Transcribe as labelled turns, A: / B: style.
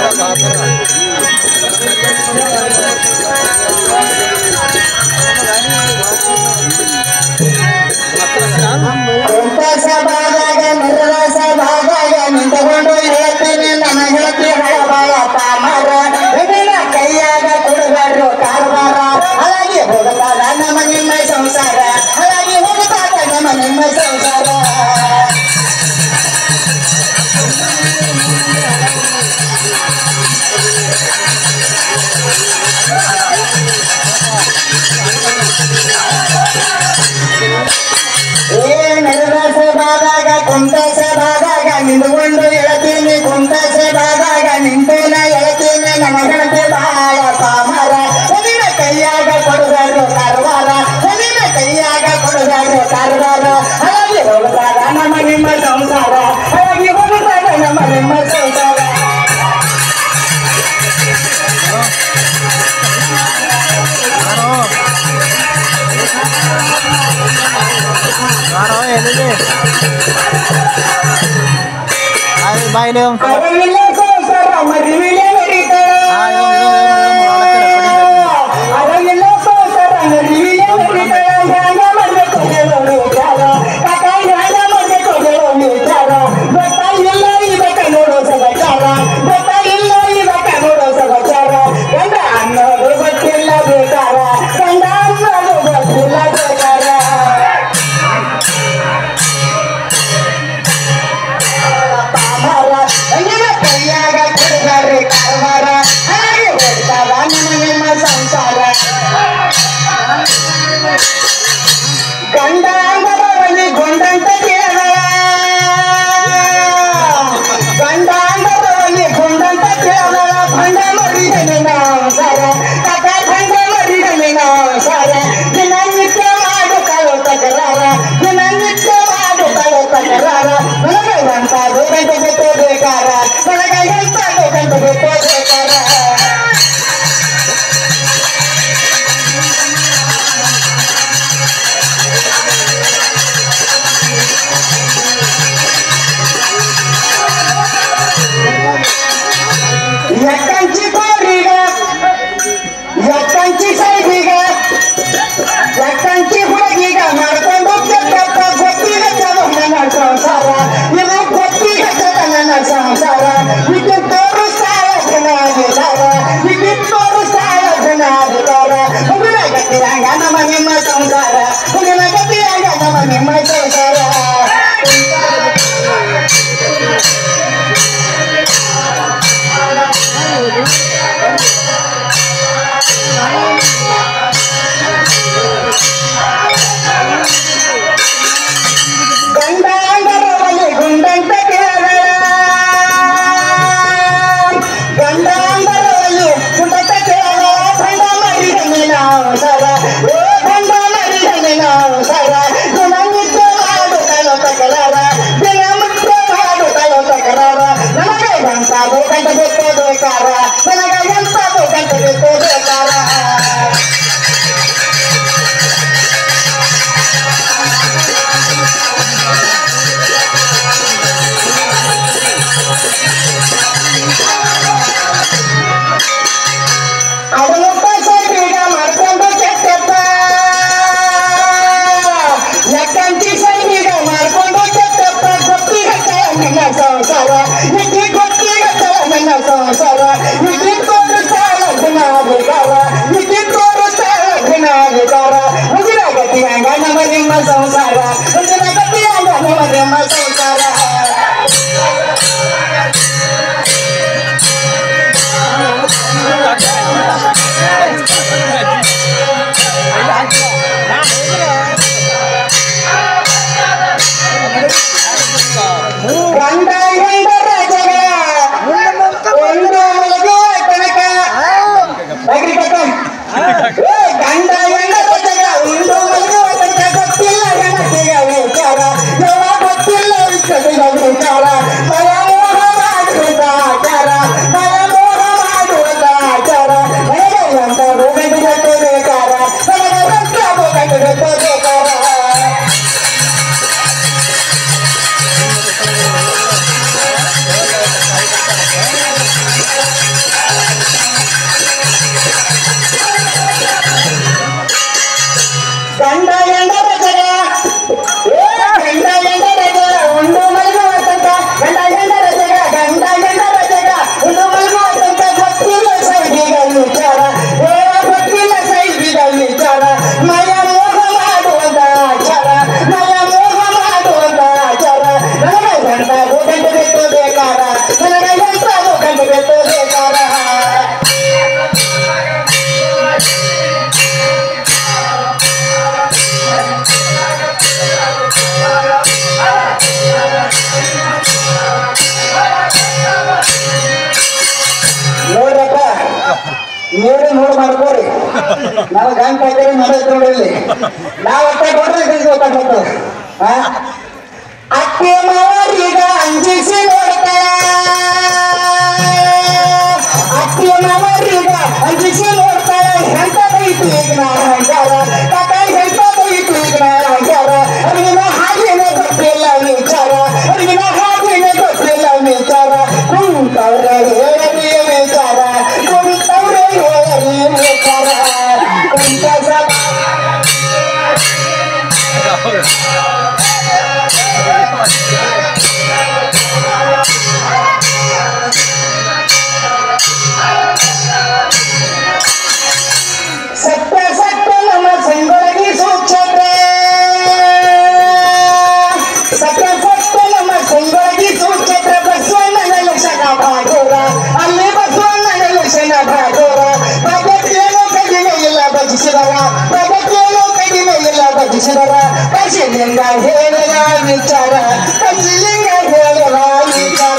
A: ಸಭಾದಾಗ ನಿರ್ವಾಸ ಭಾಗ ನಿಂತುಕೊಂಡು ಹೇಳ್ತೀನಿ ನನ್ನ ಹೇಳ್ತಿ ಹಳಬಾಳ ಪಾಮರ ಇದನ್ನ ಕೈಯಾಗ ಕುಡುಗರು ಕಾರವಾರ ಹಾಗಾಗಿ ಹೋಗುತ್ತಾಗ ನಮ್ಮ ನಿಮ್ಮ ಸಂಸಾರ ಹಾಗಾಗಿ ಹೋಗುತ್ತಾಗ ನಮ್ಮ ನಿಮ್ಮ ಸಂಸಾರ ಸಭಾದಾಗ ಕುಂತ ಸಭಾದಾಗ ನಿಂತ್ಕೊಂಡು ಹೇಳ್ತೀನಿ ಕುಂತ ಸಭಾದಾಗ ನಿಂತೇನ ಹೇಳ್ತೀನಿ ನನ್ನ ಗಣತೆ ಬಾಳ ಪಾಮರ ಹೊದಿನ ಕೈಯಾಗ ಕೊಡುಗರು ಕಾರವಾರ ಹೊದಿನ ಕೈಯಾಗ ಕೊಡುಗರು ಕಾರವಾರ ಹಾಗಾಗಿ ಹೋಗುತ್ತಾಗ ನಮ್ಮ ನಿಮ್ಮ ಸಂಸಾರ ಹಾಗಾಗಿ ಹೋಗುತ್ತಾಗ ನಮ್ಮ ನಿಮ್ಮ ಸಂಸಾರ
B: Bye dong. ಗಂಡಾಂಗದಲ್ಲಿ ಗುಂಡಂತ ಕೇಳಗಳ ಗಂಡಾಂಗದಲ್ಲಿ ಗುಂಡಂತ ಕೇಳಗಳ ಭಂಡ ಮರಿದನೆ ಸರ ಕಥ ಭಂಡ ಮರಿದನೆ ಸರ ದಿನನಿತ್ಯ ಮಾಡುತ್ತಲೋ ತಕರಾರ ದಿನನಿತ್ಯ ಮಾಡುತ್ತಲೋ ತಕರಾರ ನನಗಂತಾದು ಗಂಟು ಬಿಟ್ಟು ಬೇಕಾರ ನನಗಂತಾದು ಗಂಟು ಬಿಟ್ಟು ಬೇಕಾರ ಎಕ್ಕಂಚಿ ಕೋರಿಗ ಎಕ್ಕಂಚಿ ಸೈಬಿಗ ಎಕ್ಕಂಚಿ ಹುಡುಗಿಗ ಮಾಡ್ಕೊಂಡು ಕೆಟ್ಟಪ್ಪ ಗೊತ್ತಿಗ ನನ್ನ ಸಂಸಾರ ಇದು ಗೊತ್ತಿಗ ನನ್ನ ಸಂಸಾರ ಇದು ತೋರಿಸ್ತಾಳ ಜನಾಧಿಕಾರ ಇದು ತೋರಿಸ್ತಾಳ ಜನಾಧಿಕಾರ ಹುಡುಗ ಗತಿಯಾಗ ನಮ್ಮ ನಿಮ್ಮ ಸಂಸಾರ ಹುಡುಗ ಗತಿಯಾಗ ನಮ್ಮ ನಿಮ್ಮ ಸಂಸಾರ ಗಂಡಾಂಗರವಲ್ಲಿ ಗುಂಡಂತ ಕೇಳಗಳ ಗಂಡಾಂಗರವಲ್ಲಿ ಗುಂಡಂತ ಕೇಳಗಳ ಭಂಡ ಮರಿದ ಮೀನಾಸರ ಓ ಭಂಡ ಮರಿದ ಮೀನಾಸರ ದಿನನಿತ್ಯ ಮಾಡುತ್ತಲೋ ತಕರಾರ ದಿನನಿತ್ಯ ಮಾಡುತ್ತಲೋ ತಕರಾರ ನನಗೆ ಎಂತಾದು ಗಂಟು ಬಿಟ್ಟು ಬೇಕಾರ ನನಗೆ ಎಂತಾದು ಗಂಟು ಬಿಟ್ಟು ಬೇಕಾರ ಅದನ್ನೊಬ್ಬ ಸೈಬಿಗ ಮಾಡ್ಕೊಂಡು ಕೆಟ್ಟಪ್ಪ ಎಕ್ಕಂಚಿ ಸೈಬಿಗ ಮಾಡ್ಕೊಂಡು ಕೆಟ್ಟಪ್ಪ ಗೊತ್ತಿಗ ನನ್ನ ಸಂಸಾರ ಇತಿ ಗೊತ್ತಿಗ ನನ್ನ ಸಂಸಾರ ಇತಿ ತೋರಿಸ್ತಾಳ ಗುಣಾಧಿಕಾರ ಇತಿ ತೋರಿಸ್ತಾಳ ಗುಣಾಧಿಕಾರ ಮುಗಿನ ಗತಿಯಾಗ ನಮ್ಮ ನಿಮ್ಮ ಸಂಸಾರ ಮುಗಿನ ಗತಿಯಾಗ ನಮ್ಮ ನಿಮ್ಮ ಸಂಸಾರ ಗಂಡ ಹೆಂಡರ ಜಗಳ ಒಂದು ಮಲಗಿ ನೀವೇ ನೋಡಿ ಮಾಡ್ಕೋರಿ ನಾವು ಗಂಟೆ ಹಾಕಿದ್ರೆ ಮಾಡೋದು ನೋಡಿಲ್ಲಿ ನಾವು ಅಷ್ಟೇ ನೋಡ್ರಿ ಗೊತ್ತಾಗ್ತದೆ ಅಕ್ಕೆ ಮಾವರಿಗ ಅಂಜಿಸಿ ನೋಡ್ತಾಳ ಅಕ್ಕೆ ಮಾವರಿಗ ಅಂಜಿಸಿ ನೋಡ್ತಾಳ ಎಂತ ಬೈತು ಈಗ ನಾನು ಅಂತಾರ ಕಾಕ ಎಂತ ಬೈತು ಈಗ ನಾನು ಅಂತಾರ ಅವ್ರಿಗಿನ ಹಾಗೇನೆ ಗೊತ್ತಿಲ್ಲ ವಿಚಾರ ಅವ್ರಿಗಿನ ಹಾಗೇನೆ ಗೊತ್ತಿಲ್ಲ ವಿಚಾರ ಕುಂತವ್ರ ಹೇಳರಿ ವಿಚಾರ ಕುಂತವ್ರ ಹೇಳರಿ ವಿಚಾರ ಕುಂತ ಸತ್ಯ ಸತ್ಯ ನಮ್ಮ ಸಂಗೊಳಗಿ ಸೂಕ್ಷತ್ರ ಸತ್ಯ ಸತ್ಯ ನಮ್ಮ ಸಂಗೊಳಗಿ ಸೂಕ್ಷತ್ರ ಬಸವಣ್ಣನ ಲಕ್ಷಣ ಭಾಗೋರ ಅಲ್ಲಿ ಬಸವಣ್ಣನ ಲಕ್ಷಣ ಭಾಗೋರ ಪ್ರಗತಿಯನ್ನು ಕಡಿಮೆ ಇಲ್ಲ ಭಜಿಸಿದರ ಪ್ರಗತಿಯನ್ನು ಕಡಿಮೆ ಇಲ್ಲ ಭಜಿಸಿದರ ಕಸಿಲಿಂಗ ಹೇಳಿದ ವಿಚಾರ ಕಸಿಲಿಂಗ ಹೇಳಿದ ವಿಚಾರ